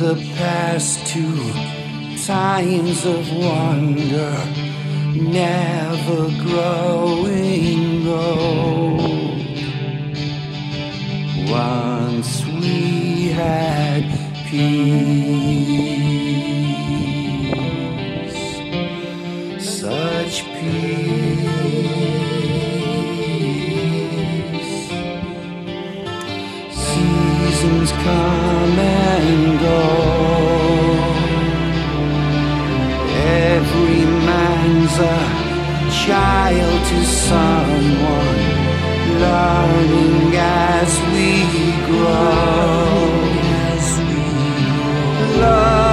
the past to times of wonder, never growing old. Once we had peace, such peace. Seasons come and go, every man's a child to someone, learning as we grow. Love